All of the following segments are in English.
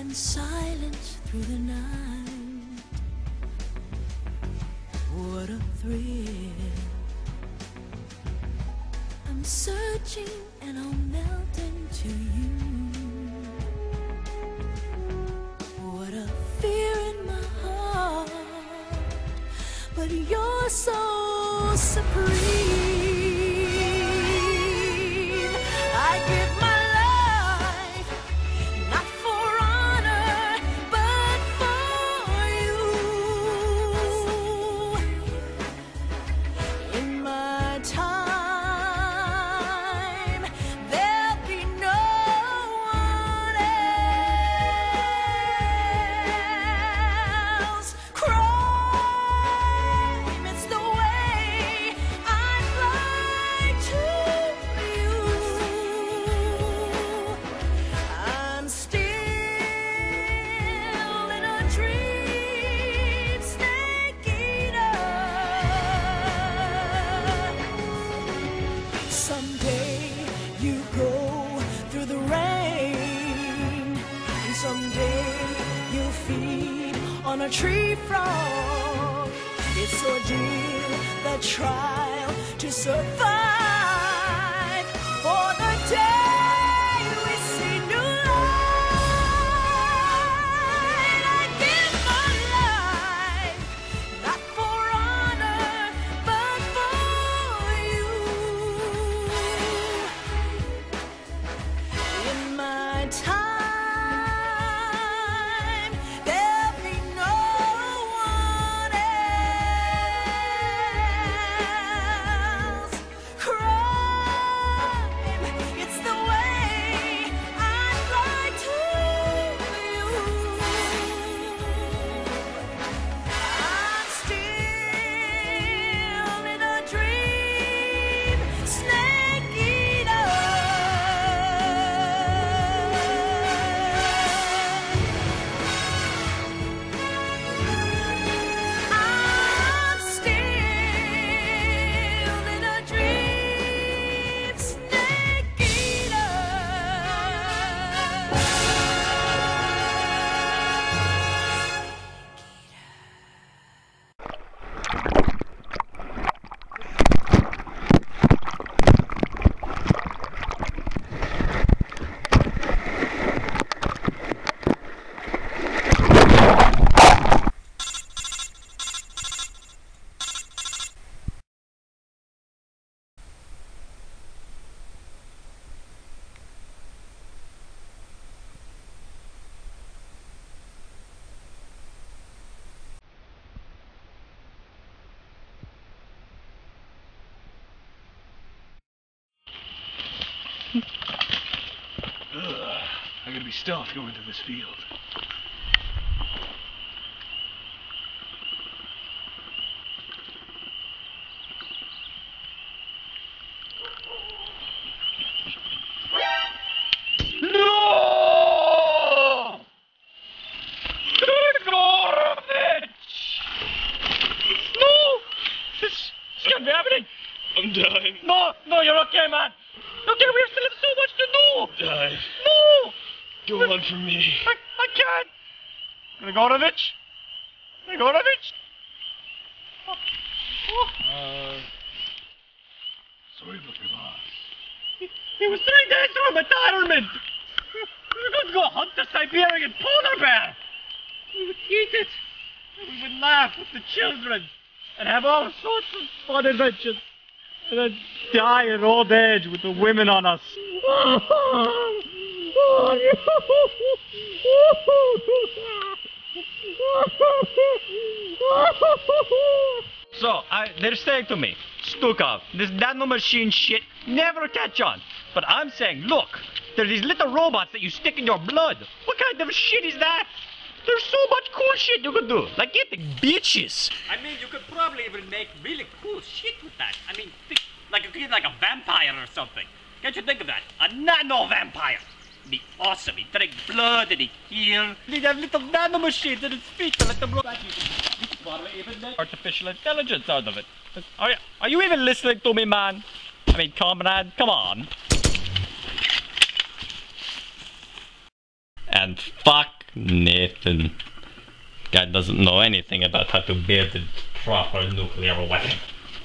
and silence through the night. What a thrill. I'm searching and I'll melt into you. What a fear in my heart, but you're so supreme. I give my life, not for honor, but for you. In my time, there'll be no one else. Crime, it's the way I'd lie to you. I'm still in a dream, snake eater. Someday you go through the rain, and someday you'll feed on a tree frog. It's ordeal, the trial to survive for the day we see new light. I give my life, not for honor, but for you. In my time, there'll be no one else. Crime, it's the way I'd lie to you. I'm still in a dream, snake eater. I'm still in a dream, snake eater. I'm gonna be stuffed going to this field. No! Gorovich! No! This can't be happening! I'm dying. No, you're okay, man. Okay, we still have so much to do. Die. No! Go on from me. I can't. Grigorovich? Grigorovich? Sorry about your loss. He was 3 days from retirement. We were going to go hunt the Siberian polar bear. We would eat it. And we would laugh with the children and have all sorts of fun adventures. And then die in old age with the women on us. So, they're saying to me, Stukov, this nanomachine shit never catch on. But I'm saying, look, there are these little robots that you stick in your blood. What kind of shit is that? There's so much cool shit you could do, like getting bitches. I mean, you could probably even make really cool shit with that. I mean, think, like you could get like a vampire or something. Can't you think of that? A nano-vampire. It'd be awesome. He'd drink blood and he'd heal. He'd have little nanomachines in his feet to let them roll. You could probably even make artificial intelligence out of it. Are you even listening to me, man? I mean, comrade, come on. And fuck Nathan. Guy doesn't know anything about how to build a proper nuclear weapon.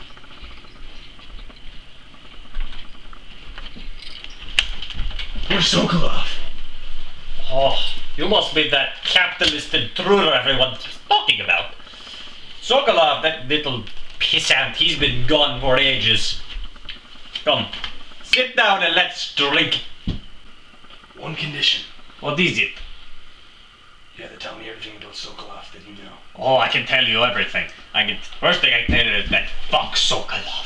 Where's Sokolov? Oh, you must be that capitalist intruder everyone's talking about. Sokolov, that little pissant, he's been gone for ages. Come, sit down and let's drink. One condition. What is it? You have to tell me everything about Sokolov that you know. Oh, I can tell you everything. First thing I can tell you is that fuck Sokolov.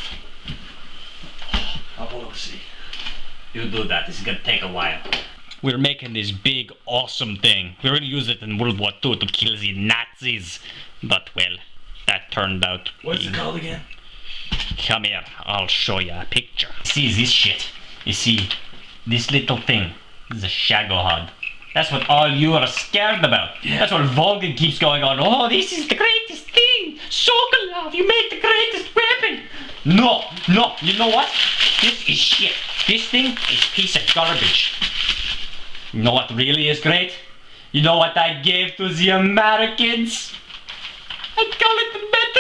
I'll pull up a seat. You do that, this is gonna take a while. We're making this big, awesome thing. We're gonna use it in World War II to kill the Nazis. But, well, that turned out to What's be... it called again? Come here, I'll show you a picture. See this shit? You see, this little thing. This is a Shagohod. That's what all you are scared about. Yeah. That's what Volgin keeps going on. Oh, this is the greatest thing. Sokolov, you made the greatest weapon. No, you know what? This is shit. This thing is piece of garbage. You know what really is great? You know what I gave to the Americans? I call it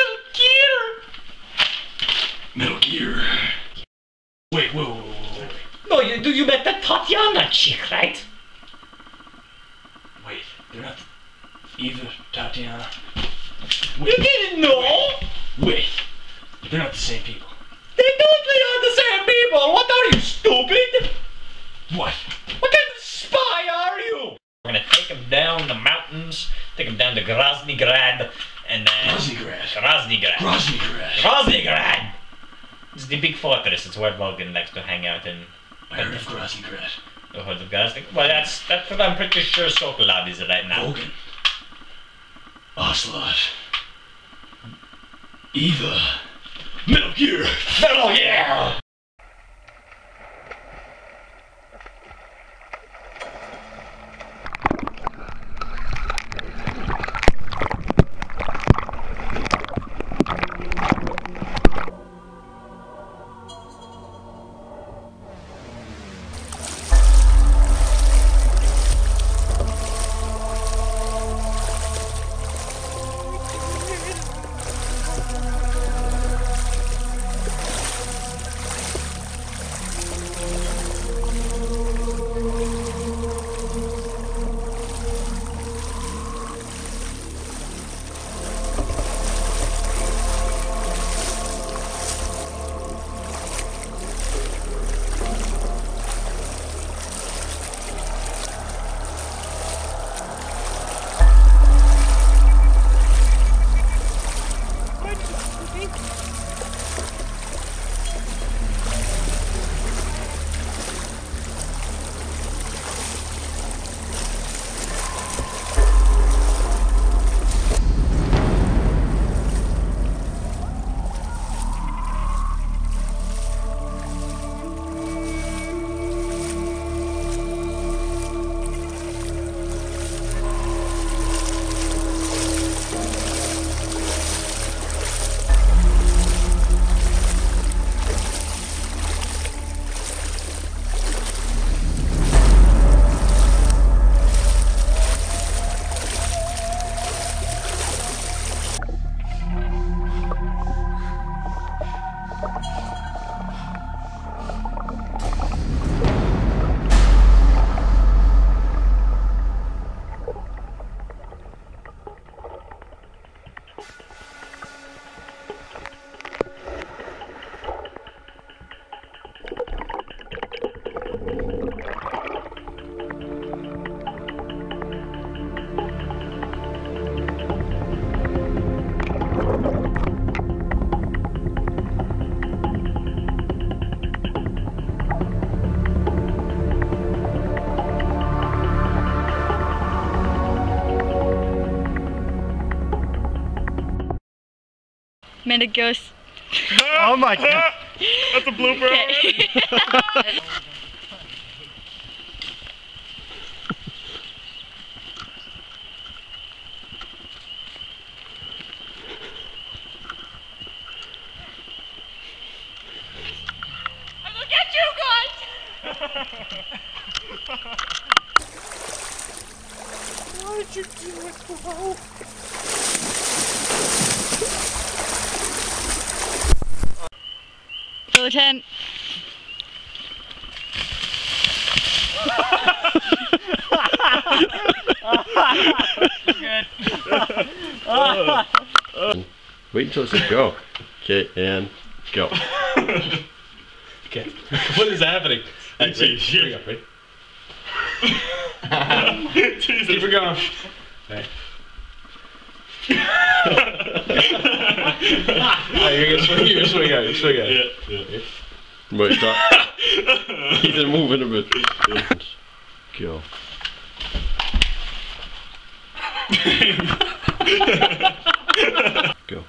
the Metal Gear. Metal Gear. Wait, whoa. No, you met the Tatiana chick, right? Wait, they're not Eva, Tatiana. You didn't know? Wait, they're not the same people. They totally are the same people. What are you, stupid? What? What kind of spy are you? We're gonna take them down the mountains, take them down to Groznygrad, and then... Groznygrad. Groznygrad! It's the big fortress. It's where Volgin likes to hang out in. I heard of Groznygrad. The heard of Groznygrad? Well, that's what I'm pretty sure Sokolov is right now. Volgin. Ocelot. Eva. Metal Gear. Metal Gear! Minute goes. Oh my god. That's a blooper. Okay. Look at you guys! Why Go 10. Wait until it says go. Okay, and go. Okay. What is happening? Ready? Here we go, ready? Jesus. Keep it going. Okay. You're gonna swing out. Yeah. Wait, stop. Keep it moving a bit. Go. Go.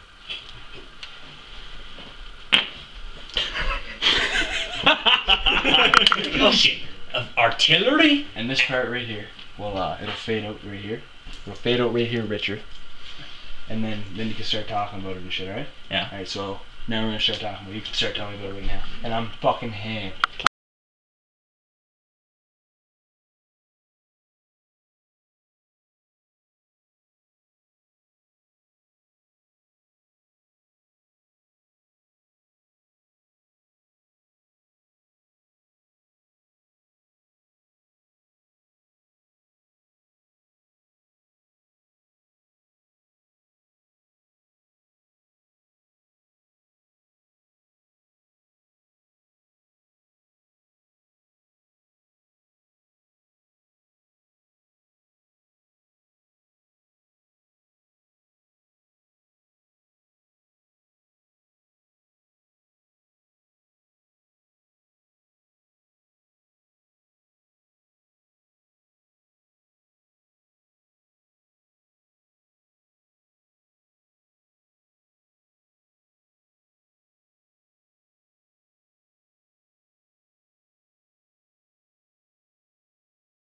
Oh shit. Of artillery? And this part right here, well, it'll fade out right here. It'll fade out right here, Richard. And then you can start talking about it and shit, alright? Yeah. Alright, so now we're gonna start talking about it. You can start telling me about it right now. And I'm fucking ham.